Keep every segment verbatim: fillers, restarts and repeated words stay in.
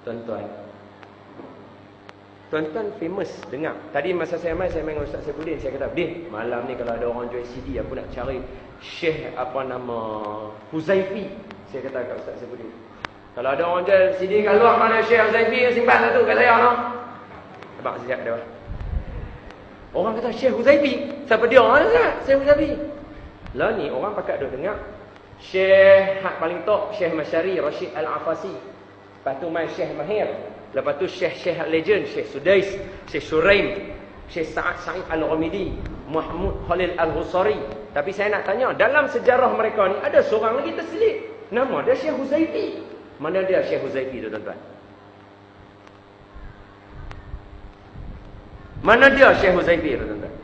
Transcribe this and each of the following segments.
Tuan-tuan, tuan-tuan famous dengar. Tadi masa saya main, saya main dengan Ustaz Saifuddin. Saya kata, Din, malam ni kalau ada orang jual C D, aku nak cari Syekh apa nama Huzaifi. Saya kata kat Ustaz Saifuddin, kalau ada orang jual C D kat luar mana Syekh Huzaifi, simpan satu kat saya, no? Nampak sejak dia. Orang kata Syekh Huzaifi. Siapa dia? Mana Ustaz? Syekh Huzaifi. Lah ni orang pakat dah dengar Syekh hak paling top, Syekh Masyari Rashid Al-Afasi. Lepas tu main Syekh Mahir. Lepas tu Syekh-Syekh legend, Syekh Sudais, Syekh Suraim, Syekh Sa'ad Sa'id Al-Ghamidi, Mahmud Khalil Al-Husari. Tapi saya nak tanya, dalam sejarah mereka ni ada seorang lagi terselit. Nama dia Syekh Huzaifi. Mana dia Syekh Huzaifi tu tuan-tuan? Mana dia Syekh Huzaifi tu tuan-tuan?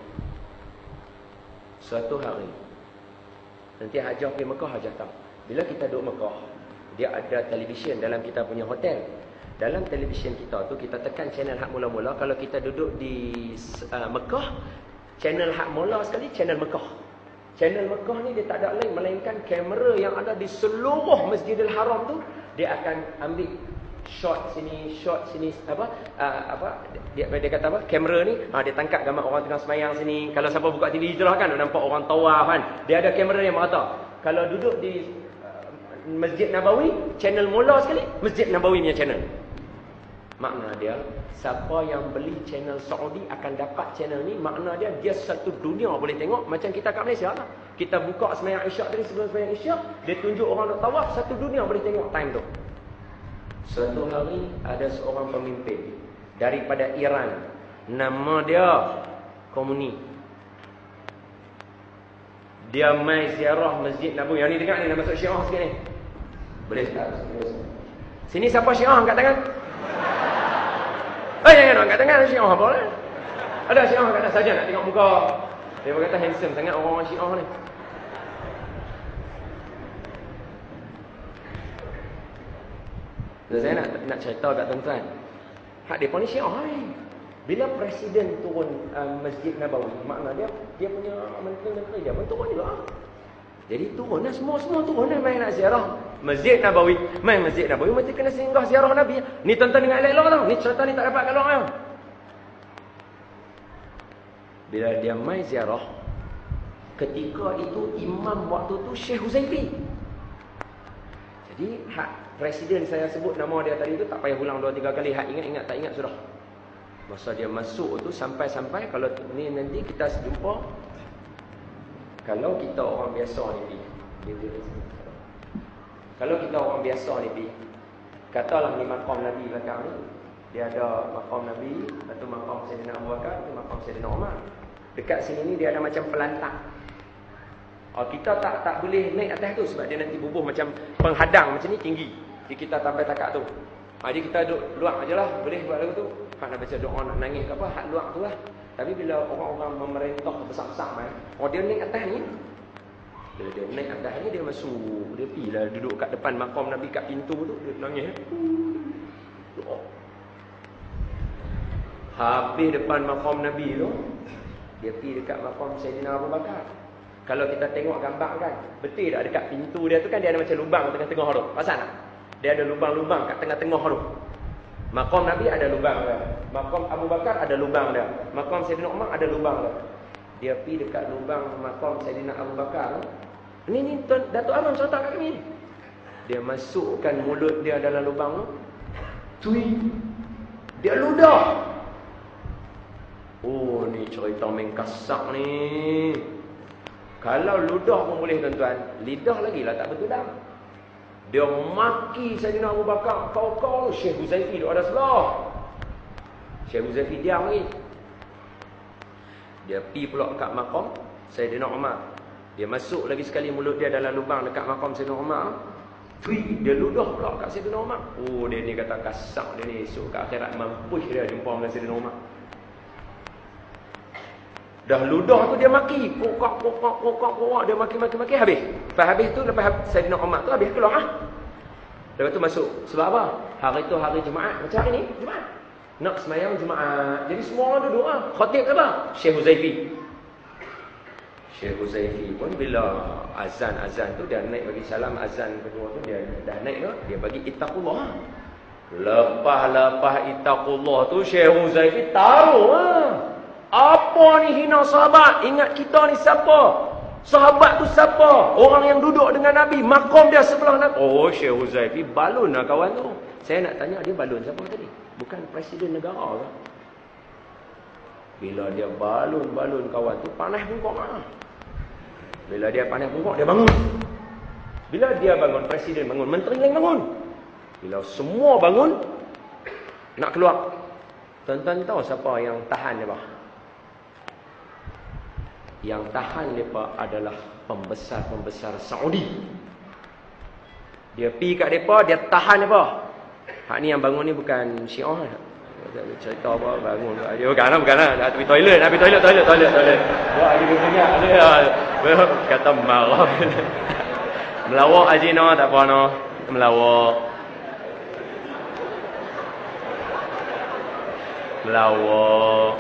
Suatu hari, nanti Hajjah pergi Mekah, Hajjah tahu. Bila kita duduk Mekah, dia ada televisyen dalam kita punya hotel. Dalam televisyen kita tu, kita tekan channel hak mula-mula. Kalau kita duduk di uh, Mekah, channel hak mula sekali, channel Mekah. Channel Mekah ni dia tak ada lain melainkan kamera yang ada di seluruh Masjidil Haram tu, dia akan ambil shot sini, shot sini, apa uh, apa dia, dia kata apa, kamera ni ha, dia tangkap gambar orang tengah semayang sini. Kalau siapa buka T V itulah kan, nampak orang tawaf kan, dia ada kamera yang merata. Kalau duduk di uh, Masjid Nabawi, channel mula sekali Masjid Nabawi punya channel. Makna dia, siapa yang beli channel Saudi akan dapat channel ni. Makna dia, dia satu dunia boleh tengok. Macam kita kat Malaysia lah, kita buka semayang Isyak tadi, sebelum semayang Isyak, dia tunjuk orang nak tawaf, satu dunia boleh tengok time tu. Suatu hari ada seorang pemimpin daripada Iran, nama dia Komuni. Dia mai ziarah Masjid Nabawi. Yang ni dengar ni, nak masuk Syiah sikit ni. Boleh tak? Sini siapa Syiah angkat tangan? Eh, jangan angkat tangan. Syiah apa lah? Ada Syiah angkat tangan saja nak tengok muka. Dia berkata handsome sangat orang-orang Syiah ni. Dan saya nak nak cerita kat tuan-tuan, hak depa ni Syiah ni. Bila presiden turun uh, Masjid Nabawi, makna dia dia punya menteri-menteri dia pun turun juga. Jadi turunlah semua-semua turunlah main nak ziarah Masjid Nabawi. Main Masjid Nabawi mesti kena singgah ziarah Nabi. Ni tuan-tuan dengar elok tau. Ni cerita ni tak dapat kat luar tau. Bila dia main ziarah, ketika itu imam waktu tu Syekh Huzaifi. Jadi hak presiden saya sebut nama dia tadi tu tak payah ulang dua tiga kali. Hak ingat-ingat tak ingat sudah. Masa dia masuk tu sampai-sampai, kalau ni nanti kita jumpa, kalau kita orang biasa ni, kalau kita orang biasa ni, katalah ni maqam Nabi belakang ni, dia ada maqam Nabi, lepas tu maqam Sayyidina Abu Bakar, tu maqam Sayyidina Umar. Dekat sini ni dia ada macam pelantak. Oh, kita tak tak boleh naik atas tu sebab dia nanti bubuh macam penghadang macam ni tinggi. Jadi kita sampai takat tu. Ha, jadi kita duduk luar aje lah, boleh buat lagu tu. Hak nak baca doa nak nangis ke apa, hak luar tu lah. Tapi bila orang-orang memerintah besar-besar mai, oh dia naik atas ni. Bila dia naik atas ni dia masuk, dia pergi lah duduk kat depan maqam Nabi kat pintu tu, dia nangis. Doa. Habis depan maqam Nabi tu, dia pergi dekat maqam Sayyidina Abu Bakar. Kalau kita tengok gambar kan, betul tak dekat pintu dia tu kan dia ada macam lubang tengah-tengah tu. Pasal tak? Dia ada lubang-lubang kat tengah-tengah tu. Maqam Nabi ada lubang dia. Maqam Abu Bakar ada lubang dia. Maqam Sayyidina Umar ada lubang dia. Dia pergi dekat lubang maqam Sayyidina Abu Bakar. Ni ni Datuk Abang cerita kat kami ni. Dia masukkan mulut dia dalam lubang tu. Tui. Dia ludah. Oh ni cerita main kasak ni. Kalau ludah pun boleh tuan-tuan, lidah lagi lah tak betul dah. Dia maki Sayyidina Abu Bakar, kau-kau Syekh Huzaifi duk ada sebelah. Syekh Huzaifi diam lagi. Dia pi pula kat maqam Sayyidina Umar. Dia masuk lagi sekali mulut dia dalam lubang dekat maqam Sayyidina Umar. Tui, dia ludah pula kat Sayyidina Umar. Oh dia ni kata kasak dia ni, esok kat akhirat mampus dia jumpa dengan Sayyidina Umar. Dah ludah tu dia maki, pokok pokok pokok pokok dia maki-maki-maki habis. Lepas habis tu lepas Sayyidina Umar tu habis keluar ah. Lepas tu masuk. Sebab apa? Hari tu hari Jumaat. Macam hari ni Jumaat. Nak semayang Jumaat. Jadi semua orang duduk ah. Khatib apa? Syekh Huzaifi. Syekh Huzaifi pun bila azan-azan tu dia naik bagi salam azan kedua tu dia dah naik tu dia bagi ittaqullah. Lepas-lepas itaqullah tu Syekh Huzaifi taruh ha. Apa ni hina sahabat? Ingat kita ni siapa? Sahabat tu siapa? Orang yang duduk dengan Nabi, makom dia sebelah Nabi. Oh, Syekh Huzaifi balun lah kawan tu. Saya nak tanya, dia balun siapa tadi? Bukan presiden negara ke? Bila dia balun-balun kawan tu, panas pungkok lah. Bila dia panas pungkok, dia bangun. Bila dia bangun, presiden bangun, menteri lain bangun. Bila semua bangun, nak keluar. Tuan-tuan tahu siapa yang tahan dia? Yang tahan mereka adalah pembesar-pembesar Saudi. Dia pergi kat mereka, dia tahan mereka. Hak ni yang bangun ni bukan Syiah. Cerita apa, bangun. Ya, bukan lah, bukan lah. Nak pergi toilet, nak pergi toilet, toilet, toilet, toilet. Buat lagi banyak dia. Kata marah. Melawak Haji no, tak apa no. Melawak. Melawak.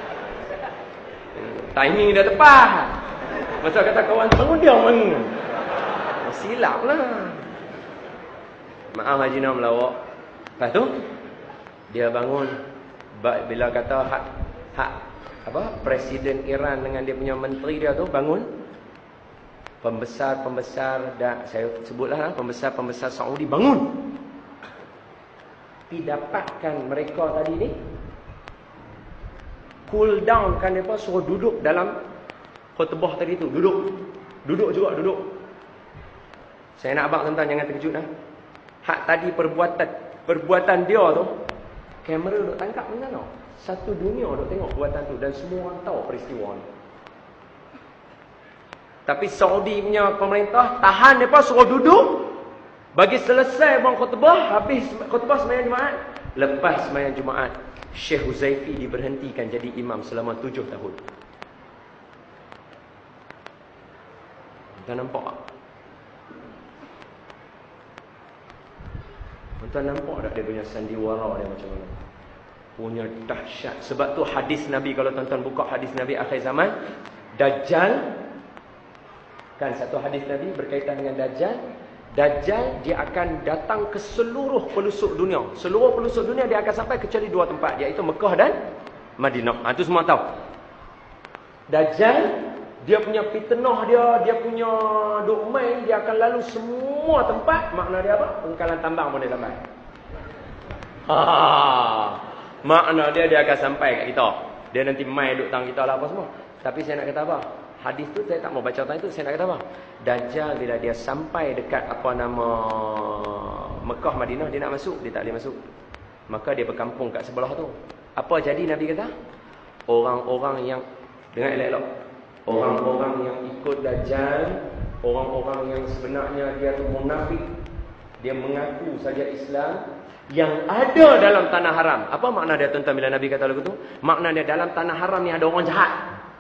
Timing dia tepat. Masa kata kawan bangun, dia bangun. Silap lah. Maaf Haji Nam melawak. Lepas tu dia bangun. Bila kata hak hak apa presiden Iran dengan dia punya menteri dia tu bangun, pembesar-pembesar dah saya sebutlah pembesar-pembesar Saudi bangun. Didapatkan mereka tadi ni cool down kan, mereka suruh duduk dalam khutbah tadi tu. Duduk. Duduk juga, duduk. Saya nak abang tuan-tuan jangan terkejut dah. Hak tadi perbuatan perbuatan dia tu, kamera duk tangkap macam mana? Satu dunia duk tengok perbuatan tu dan semua orang tahu peristiwa ni. Tapi Saudi punya pemerintah tahan mereka suruh duduk bagi selesai bang khutbah, habis khutbah sembahyang Jumaat. Lepas sembahyang Jumaat, Syekh Huzaifi diberhentikan jadi imam selama tujuh tahun. Tuan nampak tak? Tuan nampak tak dia punya sandiwara dia macam mana? Punya dahsyat. Sebab tu hadis Nabi, kalau tuan-tuan buka hadis Nabi akhir zaman, Dajjal, kan satu hadis Nabi berkaitan dengan Dajjal. Dajjal dia akan datang ke seluruh pelosok dunia. Seluruh pelosok dunia dia akan sampai kecuali dua tempat, iaitu Mekah dan Madinah. Ha, itu semua tahu. Dajjal, dia punya fitnah dia, dia punya duk main, dia akan lalu semua tempat. Makna dia apa? Pengkalan tambang pun dia sampai. Ha, makna dia dia akan sampai kat kita. Dia nanti main duk tang kita lah apa semua. Tapi saya nak kata apa? Hadis tu saya tak mau baca tentang itu. Saya nak kata apa? Dajjal bila dia sampai dekat apa nama Mekah, Madinah, dia nak masuk, dia tak boleh masuk. Maka dia berkampung kat sebelah tu. Apa jadi Nabi kata? Orang-orang yang, dengar elok-elok, orang-orang yang ikut Dajjal, orang-orang yang sebenarnya dia tu munafik, dia mengaku saja Islam, yang ada dalam tanah haram. Apa makna dia tuan-tuan bila Nabi kata lagu tu? Makna dia dalam tanah haram ni ada orang jahat.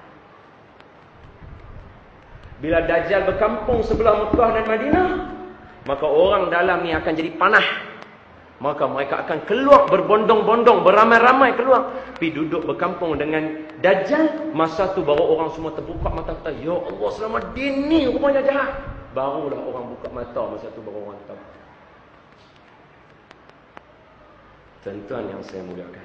Bila Dajjal berkampung sebelah Mekah dan Madinah, maka orang dalam ni akan jadi panah. Maka mereka akan keluar berbondong-bondong, beramai-ramai keluar, pergi duduk berkampung dengan Dajjal. Masa tu baru orang semua terbuka mata, kata, ya Allah, selama dia ni rupanya jahat. Barulah orang buka mata, masa tu baru orang tahu. Tuan-tuan yang saya muliakan,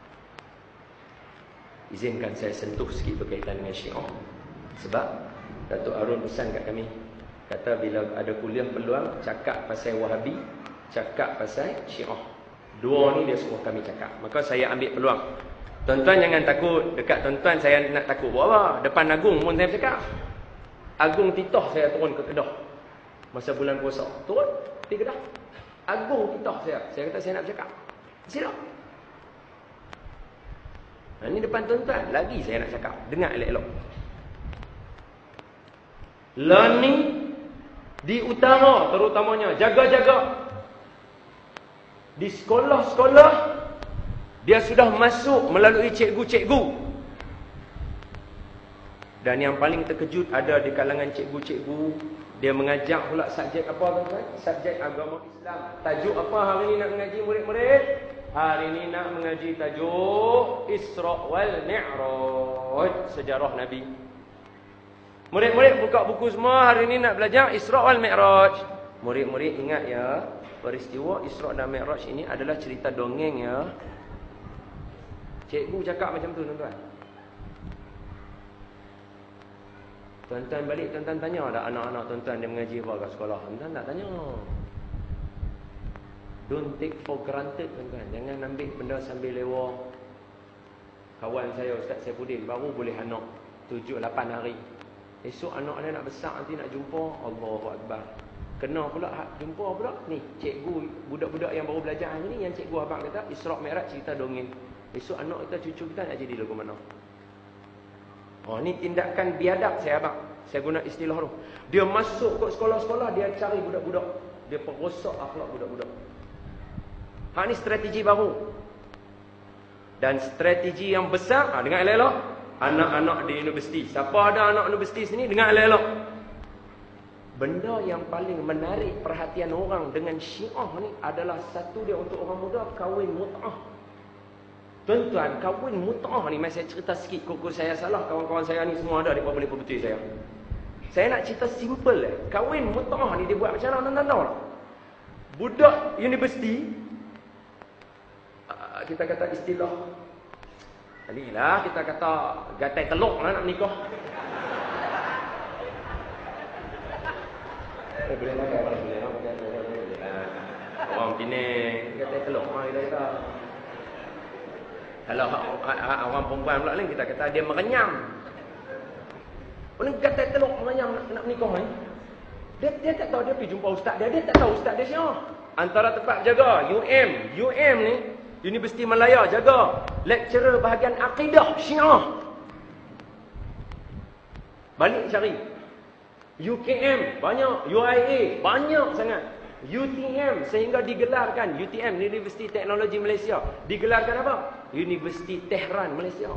izinkan saya sentuh sikit berkaitan dengan Syiah. Sebab Datuk Arun pesan kat kami, kata bila ada kuliah peluang, cakap pasal Wahabi, cakap pasal Syiah. Dua ni dia suruh kami cakap. Maka saya ambil peluang. Tuan-tuan jangan takut. Dekat tuan-tuan saya nak takut buat apa? Depan Agung pun saya bercakap. Agung Titoh saya turun ke Kedah masa bulan puasa. Turun pergi Kedah. Agung Titoh saya. Saya kata saya nak bercakap. Silap. Nah, ini depan tuan-tuan. Lagi saya nak cakap. Dengar elok-elok. Learning di utara terutamanya, jaga-jaga. Di sekolah-sekolah dia sudah masuk melalui cikgu-cikgu. Dan yang paling terkejut ada di kalangan cikgu-cikgu, dia mengajar pula subjek apa tuan-tuan? Subjek agama Islam. Tajuk apa hari ni nak mengaji murid-murid? Hari ni nak mengaji tajuk Isra wal Mi'raj, sejarah Nabi. Murid-murid buka buku semua, hari ni nak belajar Isra wal Mi'raj. Murid-murid ingat ya, peristiwa Isra' dan Mi'raj ini adalah cerita dongeng ya. Cikgu cakap macam tu tuan-tuan. Tuan-tuan balik, tuan-tuan tanya dah anak-anak tuan-tuan dia mengaji apa kat sekolah. Tuan-tuan tak tanya. Don't take for granted tuan-tuan. Jangan ambil benda sambil lewat. Kawan saya Ustaz Saifuddin baru boleh anak tujuh lapan hari. Esok anak dia nak besar nanti nak jumpa, Allahu Akbar. Kena pula hak jumpa pula ni cikgu budak-budak yang baru belajar hari ni yang cikgu abang kata Isra' Mi'raj cerita dongeng. Esok anak kita cucu kita nak jadi lagu mana? Oh ni tindakan biadab saya abang. Saya guna istilah tu. Dia masuk ke sekolah-sekolah dia cari budak-budak. Dia perosak akhlak budak-budak. Ha ni strategi baru. Dan strategi yang besar, ha, dengar elok-elok, anak-anak di universiti. Siapa ada anak universiti sini, dengar elok-elok. Benda yang paling menarik perhatian orang dengan Syiah ni adalah satu dia untuk orang muda kahwin mut'ah. Tuan-tuan, kahwin mut'ah ni, mari saya cerita sikit. Koko saya salah, kawan-kawan saya ni semua ada, dia boleh betul saya. Saya nak cerita simple eh. Kahwin mut'ah ni dia buat macam mana tuan-tuan tahu tak? Budak universiti, kita kata istilah kalilah kita kata gatai teluk lah nak menikah. Eh boleh lah kan, boleh lah macam orang Penang gatai teluk lah kita kata. Kalau orang perempuan pula lain kita kata dia merenyam. Orang gatai teluk merenyam nak, nak menikah ni. Dia dia tak tahu dia pergi jumpa ustaz dia, dia tak tahu ustaz dia siapa. Antara tempat jaga U M, U M ni Universiti Malaya jaga lecturer bahagian akidah Syiah. Balik cari. U K M banyak, U I A banyak sangat. U T M sehingga digelarkan U T M Universiti Teknologi Malaysia digelarkan apa? Universiti Tehran Malaysia.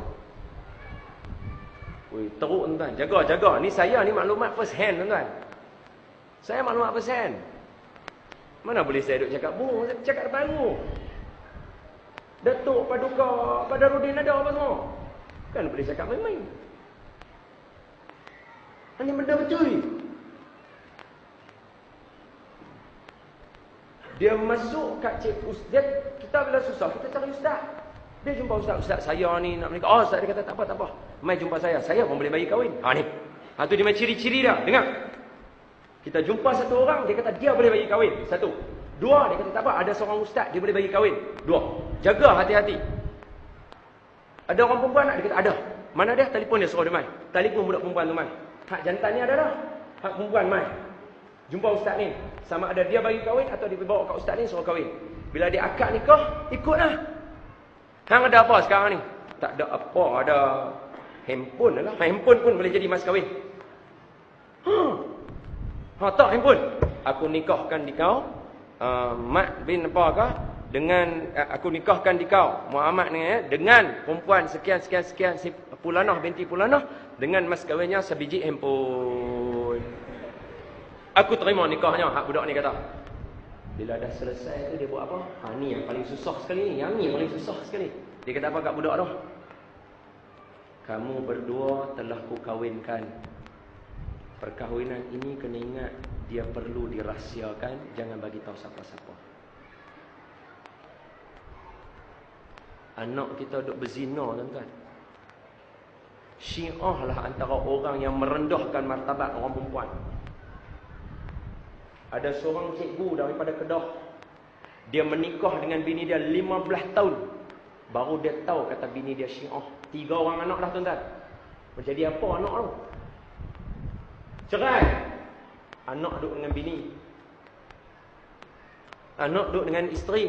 Woi, teruk tuan-tuan. Jaga-jaga. Ni saya ni maklumat first hand tuan-tuan. Saya maklumat first hand. Mana boleh saya duk cakap bu, saya cakap depan bu. Datuk Paduka Badarudin ada apa semua? Kan boleh cakap main-main. Ini benda betul. Dia masuk kat cik ustaz. Kita bila susah kita cari ustaz. Dia jumpa ustaz, ustaz saya ni nak menikah. Oh ustaz dia kata tak apa tak apa. Mai jumpa saya. Saya pun boleh bagi kahwin. Ha ni. Ha tu dia main ciri-ciri dah. Dengar. Kita jumpa satu orang dia kata dia boleh bagi kahwin. Satu. Dua, dia kata tak apa, ada seorang ustaz dia boleh bagi kahwin. Dua. Jaga hati-hati. Ada orang perempuan nak? Dia kata ada. Mana dia? Telefon dia suruh dia mai. Telefon budak perempuan tu mai. Hak jantan ni ada dah. Hak perempuan mai. Jumpa ustaz ni. Sama ada dia bagi kahwin atau dia bawa kat ustaz ni suruh kahwin. Bila dia akad nikah, ikutlah. Hang ada apa sekarang ni? Tak ada apa, ada handphone lah. Handphone pun boleh jadi mas kahwin. Ha. Ha tak handphone. Aku nikahkan di kau. Uh, Mat bin apakah dengan uh, aku nikahkan di kau Muhammad ni eh, dengan perempuan sekian sekian sekian si Pulanah binti Pulanah dengan mas kahwinnya sebiji handphone. Aku terima nikahnya. Hak budak ni kata. Bila dah selesai tu dia buat apa? Ha ni yang paling susah sekali ni. Yang ni yang paling susah sekali. Dia kata apa kat budak tu? Kamu berdua telah ku kahwinkan. Perkahwinan ini kena ingat dia perlu dirahsiakan, jangan bagi tahu siapa-siapa. Anak kita duk berzina tuan-tuan. Syiah lah antara orang yang merendahkan martabat orang perempuan. Ada seorang cikgu daripada Kedah. Dia menikah dengan bini dia lima belas tahun. Baru dia tahu kata bini dia Syiah. Tiga orang anak dah tuan-tuan. Menjadi apa anak tu? Cerai. Anak duduk dengan bini. Anak duduk dengan isteri.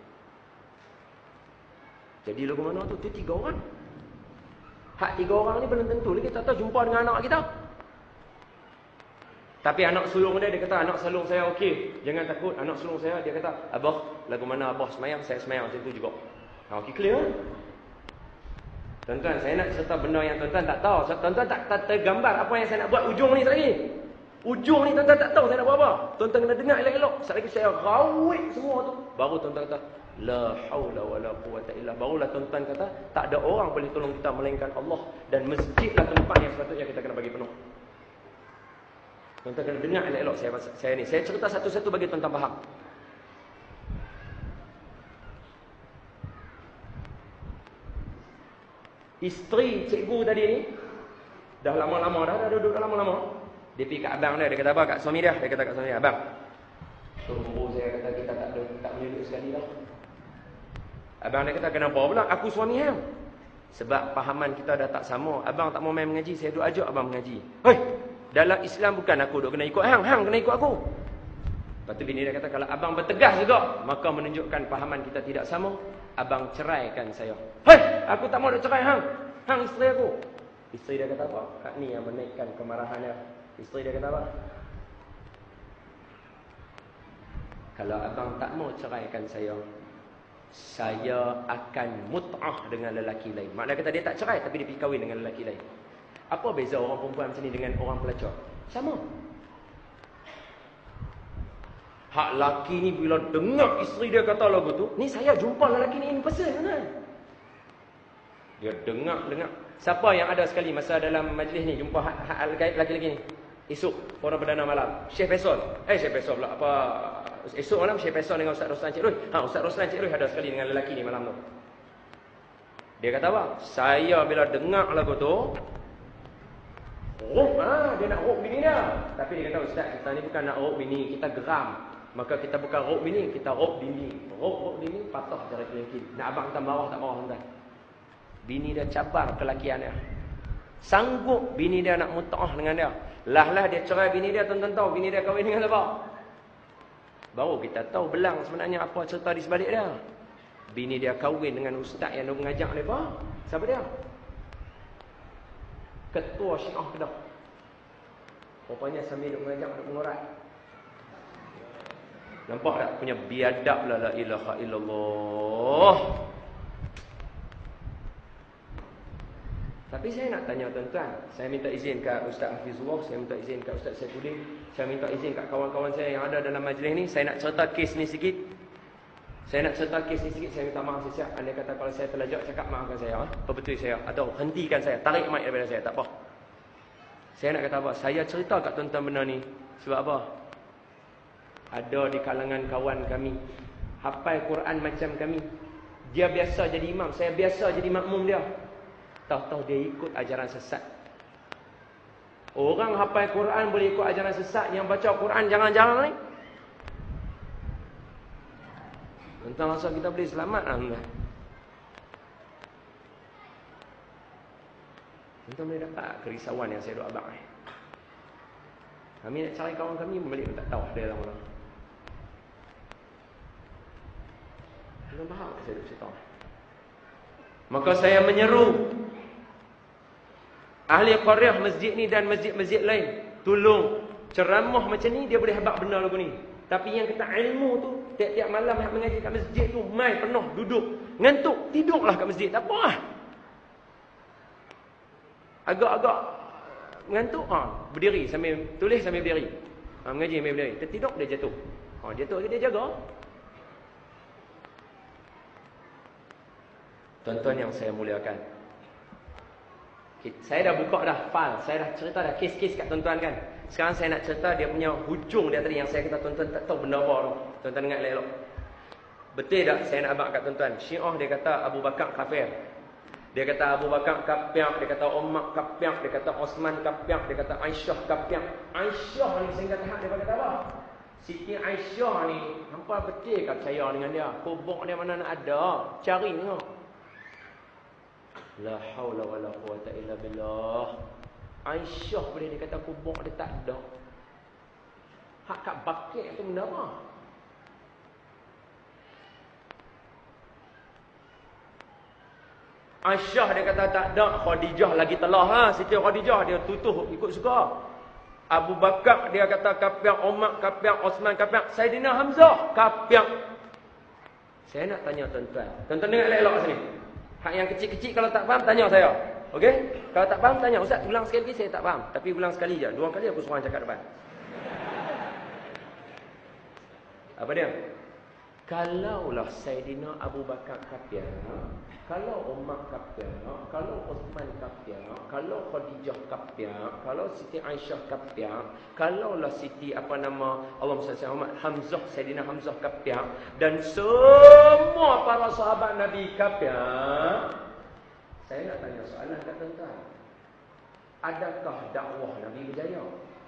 Jadi lagu mana tu? Tu tiga orang. Hak tiga orang ni belum tentu lagi tak tahu jumpa dengan anak kita. Tapi anak sulung dia, dia kata anak sulung saya okey. Jangan takut. Anak sulung saya, dia kata abah, lagu mana abah semayang, saya semayang macam tu juga. Ha, okey, clear. Tuan-tuan, saya nak cerita benda yang tuan-tuan tak tahu. Tuan-tuan tak, tak tergambar apa yang saya nak buat ujung ni lagi. Ujung ni tuan-tuan tak tahu saya nak buat apa. Tuan-tuan kena dengar elok-elok. Sekali lagi saya rawik semua tu. Baru tuan-tuan kata, la haula wala quwwata illa. Barulah tuan-tuan kata, tak ada orang boleh tolong kita melainkan Allah. Dan masjidlah tempat yang sepatutnya kita kena bagi penuh. Tuan-tuan kena dengar elok-elok saya, saya ni. Saya cerita satu-satu bagi tuan-tuan faham. Isteri cikgu tadi ni dah lama-lama dah, dah duduk dah lama-lama. Dia pergi kat abang dia, dia kata apa kat suami dia? Dia kata kat suami dia, abang, tunggu saya kata kita tak ada, tak boleh duduk sekali dah. Abang dia kata, kenapa pula aku suami hang? Sebab pahaman kita dah tak sama. Abang tak mau main mengaji, saya duk ajak abang mengaji. Hei, dalam Islam bukan aku duk kena ikut hang, hang kena ikut aku. Lepas tu bini dia kata, kalau abang bertegas juga, maka menunjukkan pahaman kita tidak sama. Abang ceraikan saya. Hei, aku tak mau duk cerai hang. Hang isteri aku. Isteri dia kata apa? Hak ni yang menaikkan kemarahannya. Isteri dia kata apa? Kalau abang tak mau ceraikan saya, saya akan mut'ah dengan lelaki lain. Maknanya kata dia tak cerai, tapi dia pergi kahwin dengan lelaki lain. Apa beza orang perempuan macam ni dengan orang pelacur? Sama. Hak lelaki ni bila dengar isteri dia kata lagu tu, ni saya jumpa lelaki ni in person kan? Dia dengar, dengar. Siapa yang ada sekali masa dalam majlis ni jumpa hak, hak lelaki-lelaki ni? Esok, orang perdana malam. Syekh Faisal. Eh, Syekh Faisal pula. Apa? Esok malam Syekh Faisal dengan Ustaz Roslan Cik Rui. Ha, Ustaz Roslan Cik Rui ada sekali dengan lelaki ni malam tu. Dia kata apa? Saya bila dengar lagu tu, rup, ha, dia nak rup bini dia. Tapi dia kata, Ustaz, kita ni bukan nak rup bini, kita geram. Maka kita bukan rup bini, kita rup dinding. Rup, rup dinding, patah cara kelingking. Nak abang kita marah tak marah tuan. Bini dia cabar kelakian dia. Sanggup bini dia nak mut'ah dengan dia. Lah-lah dia cerai bini dia, tuan-tuan tahu bini dia kahwin dengan siapa? Baru kita tahu belang sebenarnya apa cerita di sebalik dia. Bini dia kahwin dengan ustaz yang duk mengajak mereka. Siapa dia? Ketua Syiah Kedah. Rupanya sambil duk mengajak, duk mengorat. Nampak tak? Punya biadab lah, la ilaha illallah. Tapi saya nak tanya tuan-tuan, saya minta izin kat Ustaz Hafizullah, saya minta izin kat Ustaz Saifuddin, saya minta izin kat kawan-kawan saya yang ada dalam majlis ni. Saya nak cerita kes ni sikit. Saya nak cerita kes ni sikit, saya minta maaf siap. Anda kata kalau saya terlajak, cakap maafkan saya, perbetul saya, atau hentikan saya, tarik mic daripada saya, tak apa. Saya nak kata apa? Saya cerita kat tuan-tuan benda ni sebab apa? Ada di kalangan kawan kami hafal Quran macam kami. Dia biasa jadi imam, saya biasa jadi makmum dia. Tahu-tahu dia ikut ajaran sesat. Orang hafal Quran boleh ikut ajaran sesat, yang baca Quran jangan-jangan ni. Tentang masa kita boleh selamat lah. Tuan boleh dapat kerisauan yang saya duk abang ni. Kami nak cari kawan kami balik pun tak tahu dia dalam mana. Tuan faham tak saya duk cerita? Maka saya menyeru ahli qaryah masjid ni dan masjid-masjid lain, tolong ceramah macam ni dia boleh habaq benda lagu ni. Tapi yang kata ilmu tu, tiap-tiap malam yang mengaji kat masjid tu, mai penuh duduk, ngantuk, tidurlah kat masjid, tak apa lah. Agak-agak ngantuk, ha, berdiri sambil tulis sambil berdiri. Ha, mengaji sambil berdiri. Tertidur dia jatuh. Ha, jatuh dia jaga. Tuan-tuan yang saya muliakan, saya dah buka dah file, saya dah cerita dah kes-kes kat tuan-tuan kan. Sekarang saya nak cerita dia punya hujung dia tadi yang saya kata tuan-tuan tak tahu benda apa tu. Tuan-tuan dengar elok-elok. Betul tak saya nak abang kat tuan-tuan? Syiah dia kata Abu Bakar kafir. Dia kata Abu Bakar kafir, dia kata Umar kafir, dia kata Osman kafir, dia kata Aisyah kafir. Aisyah ni sehingga tahap dia kata apa? Siti Aisyah ni, hampa betul ke percaya dengan dia? Kubur dia mana nak ada? Cari tengok. La haula wala quwata illa billah. Aisyah boleh dia kata kubur dia tak ada. Hak kat bakit tu benda apa? Aisyah dia kata tak ada. Khadijah lagi telah ha. Siti Khadijah dia tutuh ikut suka. Abu Bakar dia kata kafir, Umar kafir, Osman kafir, Saidina Hamzah kafir. Saya nak tanya tuan-tuan. Tuan-tuan dengar elok-elok sini. Hak yang kecil-kecil kalau tak faham tanya saya. Okey? Kalau tak faham tanya, Ustaz ulang sekali lagi saya tak faham. Tapi ulang sekali je. Dua kali aku suruh cakap depan. Apa dia? Kalaulah Saidina Abu Bakar kafir, kalau Umar kafir, kalau Osman kafir, kalau Khadijah kafir, kalau Siti Aisyah kafir, kalaulah Siti apa nama Allahumma salli ala Muhammad Hamzah, Saidina Hamzah kafir, dan semua para sahabat Nabi kafir, Saya nak tanya soalan kat tuan-tuan. Adakah dakwah Nabi berjaya?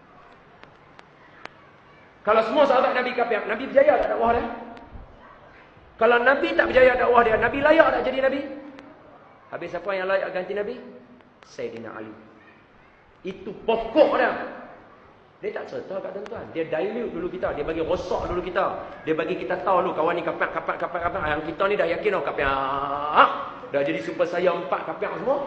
Kalau semua sahabat Nabi kafir, Nabi berjaya tak dakwah dia? Kalau Nabi tak berjaya dakwah dia, Nabi layak tak jadi Nabi? Habis siapa yang layak ganti Nabi? Sayyidina Ali. Itu pokok dia. Dia tak cerita kat tuan-tuan. Dia dilute dulu kita. Dia bagi rosak dulu kita. Dia bagi kita tahu dulu kawan ni kapak, kapak, kapak, kapak. Yang kita ni dah yakin oh kapak. Dah jadi super saya empat kapak semua.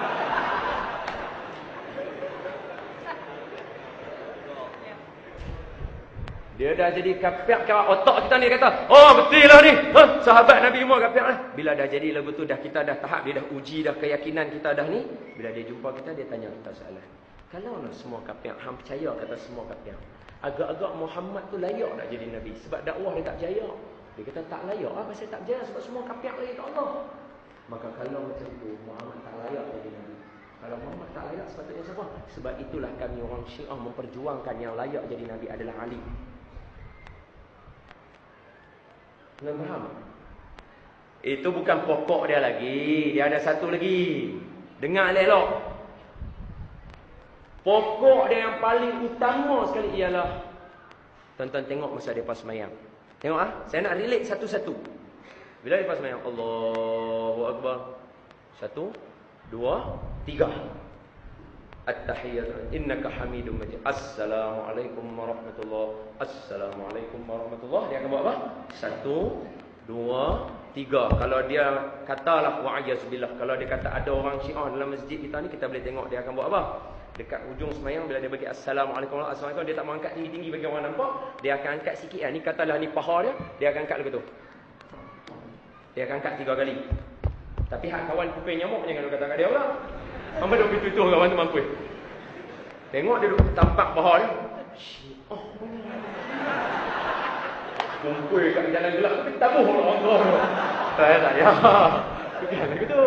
Dia dah jadi kapak ke otak kita ni kata, oh betul lah ni. Ha, sahabat Nabi semua kapak lah. Bila dah jadi lagu tu dah kita dah tahap, dia dah uji dah keyakinan kita dah ni. Bila dia jumpa kita, dia tanya kita soalan. Kalau lah semua kapiak, hang percaya kata semua kapiak, agak-agak Muhammad tu layak nak jadi Nabi. Sebab dakwah dia tak berjaya. Dia kata tak layak. Ah, pasal tak berjaya sebab semua kapiak lagi kat Allah. Maka kalau macam tu, Muhammad tak layak jadi Nabi. Kalau Muhammad tak layak, sepatutnya siapa? Sebab itulah kami orang Syiah memperjuangkan yang layak jadi Nabi adalah Ali. Kena faham? Itu bukan pokok dia lagi. Dia ada satu lagi. Dengar elok. Pokok dia yang paling utama sekali ialah, tuan-tuan tengok masa mereka semayang. Tengok ah, saya nak relate satu-satu. Bila mereka semayang, Allahu Akbar. Satu, dua, tiga. At-tahiyyatu innaka Hamidum Majid. Assalamualaikum warahmatullahi. Assalamualaikum warahmatullahi. Dia akan buat apa? Satu, dua, tiga. Kalau dia katalah wa'ayazubillah, kalau dia kata ada orang Syiah dalam masjid kita ni, kita boleh tengok dia akan buat apa? Dekat ujung semayang, bila dia bagi Assalamualaikum, Assalamualaikum, dia tak mau angkat tinggi-tinggi bagi orang nampak. Dia akan angkat sikit lah. Ni katalah ni paha dia, dia akan angkat lagu tu. Dia akan angkat tiga kali. Tapi hak kawan kuping nyamuk jangan dia kata kat dia pula. Hamba duk pitu-pitu kawan tu mampu. Tengok dia duk tampak paha dia. Oh. Kumpul kat jalan gelap tapi tabuh orang tu. Saya tak ya. Bukan lagu tu.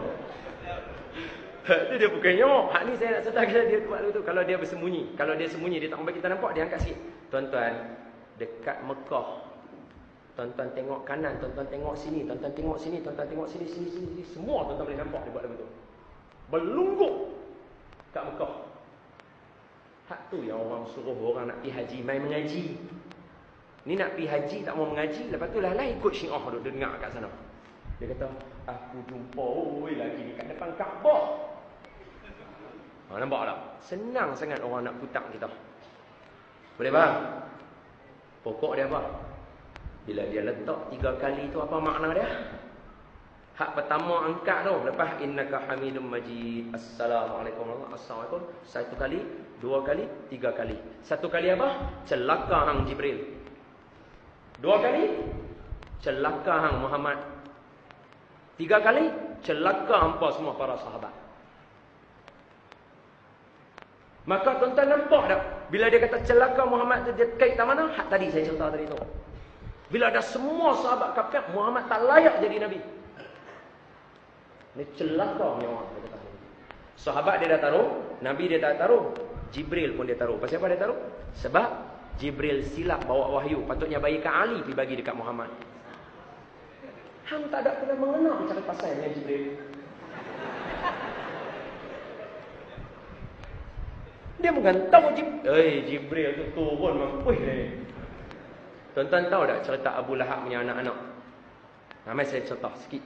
Itu dia bukan nyamuk. Hak ni saya nak serta kita dia buat lagu tu. Kalau dia bersembunyi, kalau dia sembunyi, dia tak mau bagi kita nampak, dia angkat sikit. Tuan-tuan, dekat Mekah, tuan-tuan tengok kanan, tuan-tuan tengok sini, tuan-tuan tengok sini, tuan-tuan tengok sini, sini, sini, sini. Semua tuan-tuan boleh nampak dia buat lagu tu. Berlungguk kat Mekah. Hak tu yang orang suruh orang nak pergi haji, main mengaji. Ni nak pergi haji tak mau mengaji, lepas tu lah lah ikut Syiah duduk dengar kat sana. Dia kata, aku jumpa oi lagi ni kat depan Kaabah. Ha, nampak tak? Senang sangat orang nak putak kita. Boleh faham? Pokok dia apa? Bila dia letak tiga kali tu, apa makna dia? Hak pertama angkat tu, lepas innaka Hamidum Majid, Assalamualaikum warahmatullahi wabarakatuh. Satu kali, dua kali, tiga kali. Satu kali apa? Celaka hang Jibril. Dua kali, celaka hang Muhammad. Tiga kali, celaka hampa semua para sahabat. Maka tuan-tuan nampak tak? Bila dia kata celaka Muhammad tu, dia kait tak mana? Hak tadi saya cerita tadi tu. Bila ada semua sahabat kafir, Muhammad tak layak jadi Nabi. Ini celaka punya orang. Sahabat dia dah taruh, Nabi dia tak taruh, Jibril pun dia taruh. Pasal apa dia taruh? Sebab Jibril silap bawa wahyu. Patutnya bagikan Ali pergi bagi dekat Muhammad. Hang tak ada pernah mengenal cara pasal dengan Jibril. Dia bukan tahu Jibril. Eh, Jibril tu turun mampuih dia. Tuan-tuan tahu tak cerita Abu Lahab punya anak-anak? Ramai saya cerita sikit.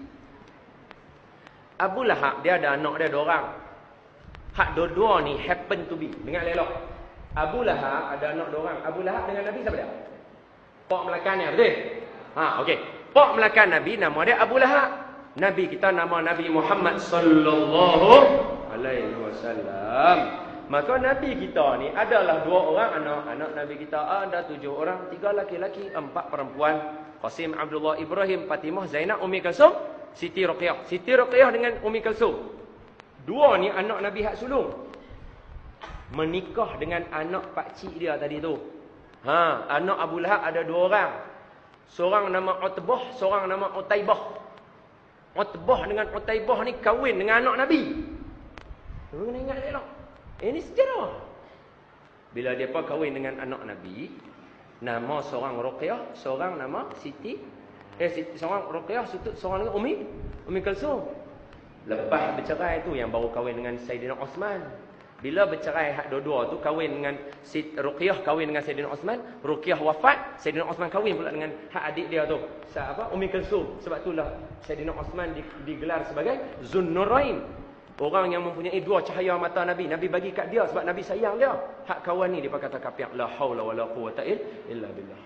Abu Lahab dia ada anak dia dua orang. Hak dua-dua ni happen to be. Dengar elok. Abu Lahab ada anak dua orang. Abu Lahab dengan Nabi siapa dia? Pak Melakan ni, betul? Ha, okey. Pak Melakan Nabi nama dia Abu Lahab. Nabi kita nama Nabi Muhammad sallallahu alaihi wasallam. Maka Nabi kita ni adalah dua orang anak. Anak Nabi kita ada tujuh orang. Tiga laki-laki, empat perempuan. Qasim, Abdullah, Ibrahim, Fatimah, Zainab, Ummi Kalsum, Siti Ruqyah. Siti Ruqyah dengan Ummi Kalsum. Dua ni anak Nabi hak sulung. Menikah dengan anak pakcik dia tadi tu. Ha, anak Abu Lahab ada dua orang. Seorang nama Utbah, seorang nama Utaibah. Utbah dengan Utaibah ni kahwin dengan anak Nabi. Lu kena ingat elok. Ini sejarah. Bila dia pun kahwin dengan anak Nabi, nama seorang Ruqyah, seorang nama Siti, eh Siti, seorang Ruqyah, seorang lagi Umi, Umi Kalsum. Lepas bercerai tu yang baru kahwin dengan Saidina Osman. Bila bercerai hak dua-dua tu kahwin dengan si Ruqyah kahwin dengan Saidina Osman, Ruqyah wafat, Saidina Osman kahwin pula dengan hak adik dia tu. Sa apa? Ummi Kulsum. Sebab itulah Saidina Osman digelar sebagai Zunnurain. Orang yang mempunyai dua cahaya mata Nabi. Nabi bagi kat dia sebab Nabi sayang dia. Hak kawan ni dia kata kapiak la haula wala quwwata illa billah.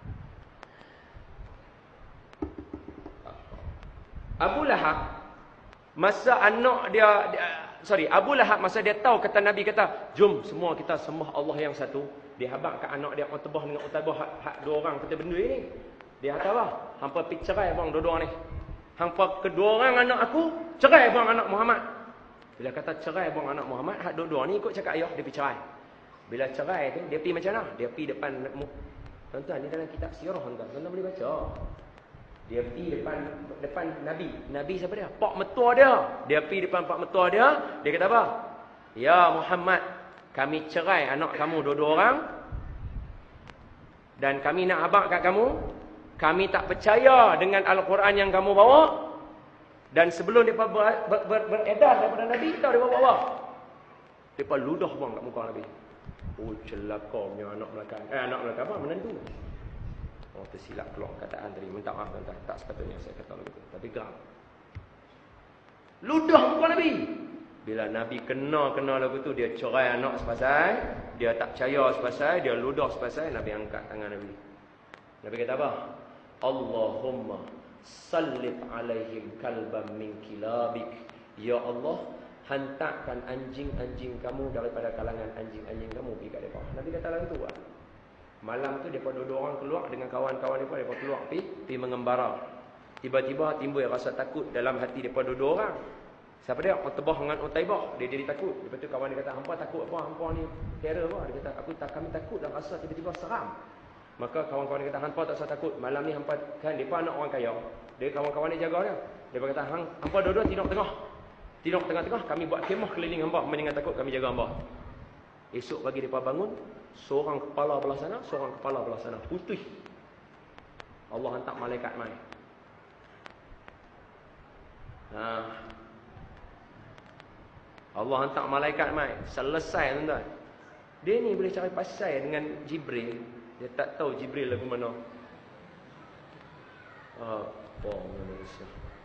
Abu Lahab masa anak dia, dia sorry, Abu Lahab masa dia tahu kata Nabi kata, "Jom semua kita sembah Allah yang satu." Dia habaq kat anak dia Utbah dengan Utaibah hak, hak dua orang kata benda ni. Dia kata apa? Hampa pi cerai bang dua-dua ni. Hampa kedua orang anak aku, cerai bang anak Muhammad. Bila kata cerai bang anak Muhammad, hak dua-dua ni ikut cakap ayah dia pi cerai. Bila cerai tu dia pi macam mana? Dia pi depan tuan-tuan ni dalam kitab sirah tuan-tuan. Tuan-tuan boleh baca. Dia pi depan depan Nabi. Nabi siapa dia? Pak mertua dia. Dia pi depan pak mertua dia, dia kata apa? "Ya Muhammad, kami cerai anak kamu dua-dua orang. Dan kami nak habaq kat kamu, kami tak percaya dengan Al-Quran yang kamu bawa." Dan sebelum mereka ber, ber, ber, beredar daripada Nabi, tahu dia buat apa? Mereka ludah bang kat muka Nabi. Oh celaka punya anak belakang. Eh anak belakang apa? Menantu. Oh tersilap keluar kataan tadi. Minta maaf tuan-tuan. Tak sepatutnya saya kata begitu. Tapi geram. Ludah muka Nabi. Bila Nabi kena-kena lagu tu, dia cerai anak sepasai. Dia tak percaya sepasai. Dia ludah sepasai. Nabi angkat tangan Nabi. Nabi kata apa? Allahumma sallit alaihim kalban min kilabik. Ya Allah, hantarkan anjing-anjing kamu daripada kalangan anjing-anjing kamu pergi kat mereka. Nabi kata lagu tu lah. Malam tu mereka dua-dua orang keluar dengan kawan-kawan mereka. Mereka keluar pergi, pergi mengembara. Tiba-tiba timbul rasa takut dalam hati mereka dua-dua orang. Siapa dia? Utbah dengan Utaibah. Dia jadi takut. Lepas tu kawan dia kata, "Hampa takut apa? Hampa ni terror apa?" Dia kata, "Aku tak, kami takut dan rasa tiba-tiba seram." Maka kawan-kawan dia kata, "Hampa tak usah takut. Malam ni hampa kan depa anak orang kaya. Dia kawan-kawan dia jaga dia. Dia kata, "Hang hampa dua-dua tidur tengah. Tidur tengah-tengah, kami buat kemah keliling hampa. Mendengar takut kami jaga hampa." Esok pagi depa bangun, seorang kepala belah sana, seorang kepala belah sana, putih. Allah hantar malaikat mai. Nah. Allah hantar malaikat mai. Selesai tuan-tuan. Dia ni boleh cari pasal dengan Jibril. Dia tak tahu Jibril lagu mana. Apa manusia.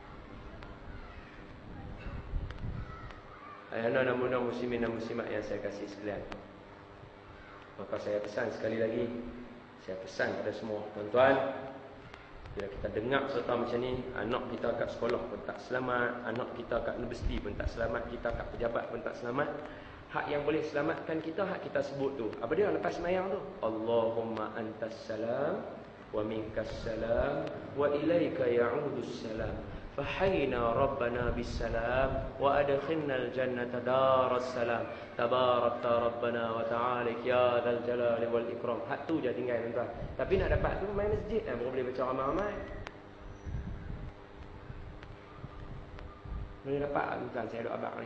Ayana dan mudah muslimin dan muslimat yang saya kasih sekalian. Maka saya pesan sekali lagi. Saya pesan pada semua tuan-tuan. Bila kita dengar serta macam ni, anak kita kat sekolah pun tak selamat, anak kita kat universiti pun tak selamat, kita kat pejabat pun tak selamat. Hak yang boleh selamatkan kita, hak kita sebut tu. Apa dia lepas semayang tu? Allahumma antas salam wa minkas salam wa ilaika ya'udus salam. Fahayna rabbana bis salam wa adkhilna al jannata daras salam. Tabarakta rabbana wa ta'ala ya dzal jalali wal ikram. Hak tu je tinggal tuan-tuan. Tapi nak dapat tu main masjid eh, baru boleh baca ramai-ramai. Boleh dapat tuan-tuan saya doa abang ni.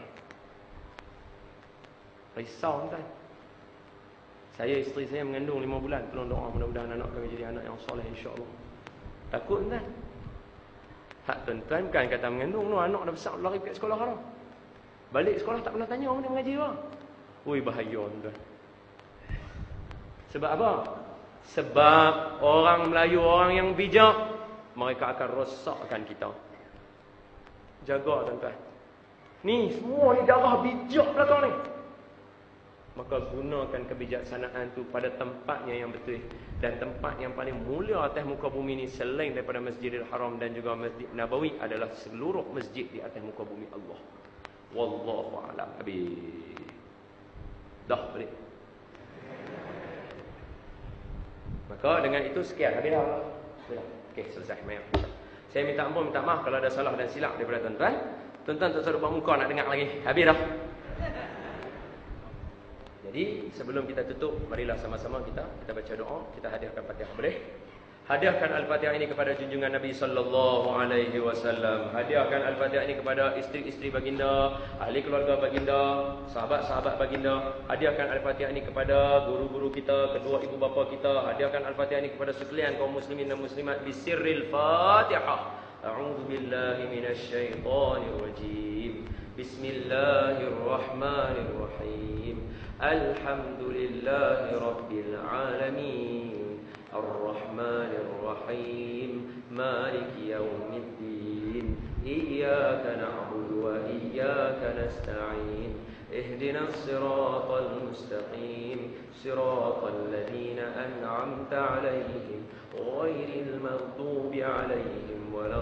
Risau tuan. Saya isteri saya mengandung lima bulan. Tolong doa mudah-mudahan anak kami jadi anak yang soleh insya-Allah. Takut tuan. Hak tuan-tuan bukan kata mengandung tu, anak dah besar lari pergi sekolah dah. Balik sekolah tak pernah tanya mana mengaji apa. Oi bahaya tuan. Sebab apa? Sebab orang Melayu, orang yang bijak, mereka akan rosakkan kita. Jaga tuan-tuan. Ni semua ni darah bijak belakang ni. Maka gunakan kebijaksanaan tu pada tempatnya yang betul. Dan tempat yang paling mulia atas muka bumi ni selain daripada Masjidil Haram dan juga Masjid Nabawi adalah seluruh masjid di atas muka bumi Allah. Wallahu a'lam. Habis. Dah balik. Maka dengan itu sekian. Habis dah Allah. Sudah. Okey, selesai. Mayang. Saya minta ampun, minta maaf kalau ada salah dan silap daripada tuan-tuan. Tuan-tuan tak usah lupa muka nak dengar lagi. Habis dah. Jadi sebelum kita tutup, marilah sama-sama kita kita baca doa, kita hadiahkan Fatihah boleh? Hadiahkan Al-Fatihah ini kepada junjungan Nabi sallallahu alaihi wasallam. Hadiahkan Al-Fatihah ini kepada isteri-isteri baginda, ahli keluarga baginda, sahabat-sahabat baginda. Hadiahkan Al-Fatihah ini kepada guru-guru kita, kedua ibu bapa kita. Hadiahkan Al-Fatihah ini kepada sekalian kaum muslimin dan muslimat bisirril Fatihah. أعوذ بالله من الشيطان الرجيم بسم الله الرحمن الرحيم الحمد لله رب العالمين الرحمن الرحيم مالك يوم الدين إياك نعبد وإياك نستعين اهدنا الصراط المستقيم صراط الذين أنعمت عليهم غير المغضوب عليهم ولا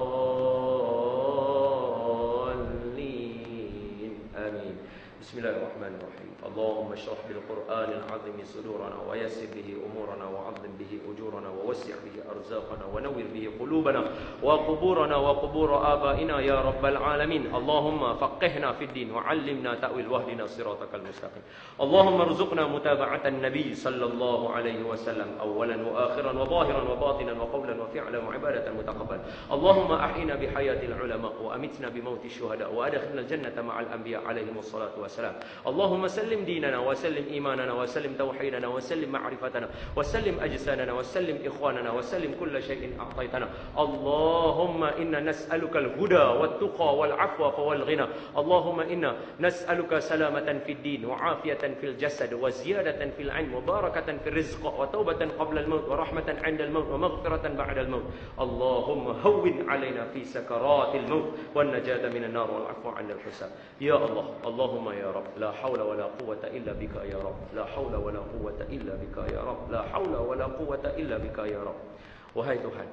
الضالين آمين بسم الله الرحمن الرحيم اللهم اشرح بالقرآن العظيم صدورنا ويسر به أمورنا وعظم به أجورنا ووسع به أرزاقنا ونور به قلوبنا وقبورنا وقبور آبائنا يا رب العالمين اللهم فقهنا في الدين وعلمنا تأويل واهدنا صراطك المستقيم اللهم ارزقنا متابعة النبي صلى الله عليه وسلم أولا وآخرا وظاهرا وباطنا وقولا وفعلا وعبادة متقبل اللهم أحينا بحياة العلماء وأمتنا بموت الشهداء وأدخلنا الجنة مع الأنبياء عليهم الصلاة والسلام اللهم سلم ديننا وسلم إيماننا وسلم توحيدنا وسلم معرفتنا وسلم أجسادنا وسلم إخواننا وسلم كل شيء أعطيتنا اللهم إنا نسألك الهدى والتقى والعفو والغنى اللهم إنا نسألك سلامة في الدين وعافية في الجسد وزيادة في العلم وبركة في الرزق وتوبة قبل الموت ورحمة عند الموت ومغفرة بعد الموت اللهم هون علينا في سكرات الموت والنجاة من النار والعفو عند الحساب يا الله اللهم يا رب لا حول ولا قوة إلا بك يا رب لا حول ولا قوة إلا بك يا رب لا حول ولا قوة إلا بك يا رب wahai Tuhan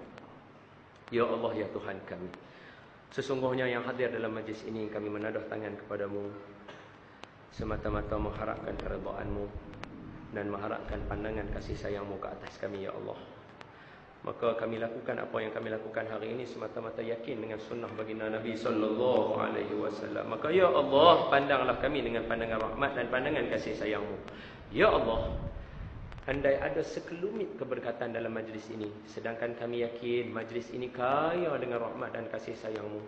ya Allah ya Tuhan kami sesungguhnya yang hadir dalam majlis ini kami menadah tangan kepadamu semata-mata mengharapkan keridhaan-Mu dan mengharapkan pandangan kasih sayang-Mu ke atas kami ya Allah. Maka kami lakukan apa yang kami lakukan hari ini semata-mata yakin dengan sunnah baginda Nabi sallallahu alaihi wasallam. Maka ya Allah, pandanglah kami dengan pandangan rahmat dan pandangan kasih sayang-Mu. Ya Allah, andai ada sekelumit keberkatan dalam majlis ini, sedangkan kami yakin majlis ini kaya dengan rahmat dan kasih sayang-Mu,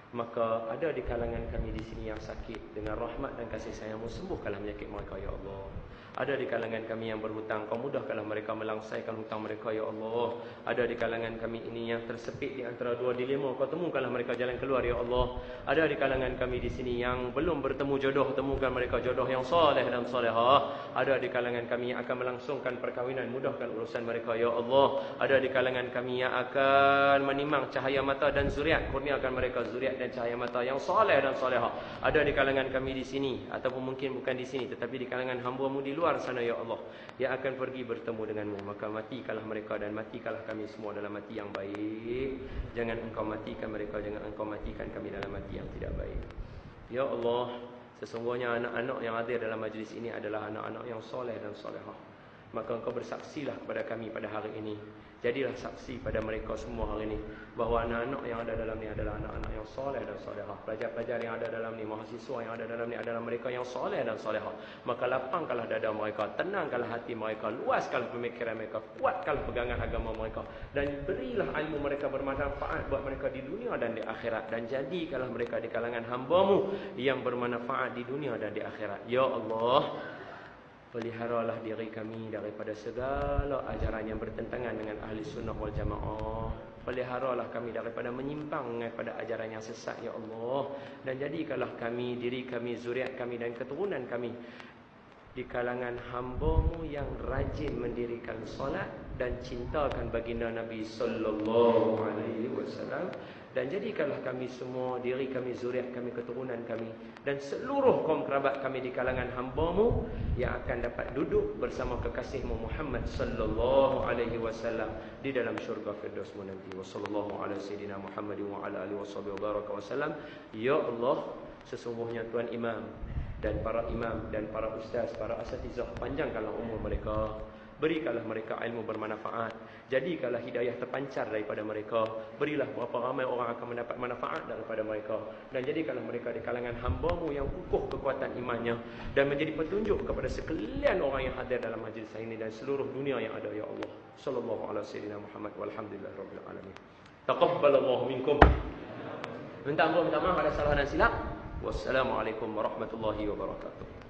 maka ada di kalangan kami di sini yang sakit, dengan rahmat dan kasih sayang-Mu sembuhkanlah penyakit mereka ya Allah. Ada di kalangan kami yang berhutang, Kau mudahkanlah mereka melangsaikan hutang mereka ya Allah. Ada di kalangan kami ini yang tersepit di antara dua dilema, Kau temukanlah mereka jalan keluar ya Allah. Ada di kalangan kami di sini yang belum bertemu jodoh, temukan mereka jodoh yang soleh dan solehah. Ada di kalangan kami yang akan melangsungkan perkahwinan, mudahkan urusan mereka ya Allah. Ada di kalangan kami yang akan menimang cahaya mata dan zuriat, kurniakan mereka zuriat dan cahaya mata yang soleh dan solehah. Ada di kalangan kami di sini, ataupun mungkin bukan di sini, tetapi di kalangan hamba-Mu di luar sana ya Allah, yang akan pergi bertemu denganmu, maka matikanlah mereka dan matikanlah kami semua dalam mati yang baik. Jangan Engkau matikan mereka, jangan Engkau matikan kami dalam mati yang tidak baik ya Allah. Sesungguhnya anak-anak yang hadir dalam majlis ini adalah anak-anak yang soleh dan solehah, maka Engkau bersaksilah kepada kami pada hari ini. Jadilah saksi pada mereka semua hari ini bahawa anak-anak yang ada dalam ni adalah anak-anak yang soleh dan solehah. Pelajar-pelajar yang ada dalam ni, mahasiswa yang ada dalam ni adalah mereka yang soleh dan solehah. Maka lapangkanlah dada mereka, tenangkanlah hati mereka, luaskanlah pemikiran mereka, kuatkanlah pegangan agama mereka, dan berilah ilmu mereka bermanfaat buat mereka di dunia dan di akhirat. Dan jadikanlah mereka di kalangan hamba-Mu yang bermanfaat di dunia dan di akhirat ya Allah. Peliharalah diri kami daripada segala ajaran yang bertentangan dengan ahli sunnah wal jamaah. Peliharalah kami daripada menyimpang daripada ajaran yang sesat ya Allah. Dan jadikanlah kami, diri kami, zuriat kami dan keturunan kami di kalangan hamba-Mu yang rajin mendirikan solat dan cintakan baginda Nabi sallallahu alaihi wasallam. Dan jadikanlah kami semua, diri kami, zuriat kami, keturunan kami dan seluruh kaum kerabat kami di kalangan hamba-Mu yang akan dapat duduk bersama kekasih-Mu Muhammad sallallahu alaihi wasallam di dalam syurga Firdaus-Mu nanti. Wassallallahu ala sayyidina Muhammad wa ala alihi washabihi baraka wasallam. Ya Allah, sesungguhnya Tuan Imam dan para imam dan para ustaz, para asatizah, panjangkanlah umur mereka. Berikanlah mereka ilmu bermanfaat. Jadikanlah hidayah terpancar daripada mereka. Berilah berapa ramai orang akan mendapat manfaat daripada mereka. Dan jadikanlah mereka di kalangan hamba-Mu yang kukuh kekuatan imannya, dan menjadi petunjuk kepada sekalian orang yang hadir dalam majlis ini dan seluruh dunia yang ada ya Allah. Sallallahu ala sayyidina Muhammad walhamdulillahi rabbil alamin. Taqabbalallahu minkum. Minta ampun, minta maaf ada salah dan silap. Wassalamualaikum warahmatullahi wabarakatuh.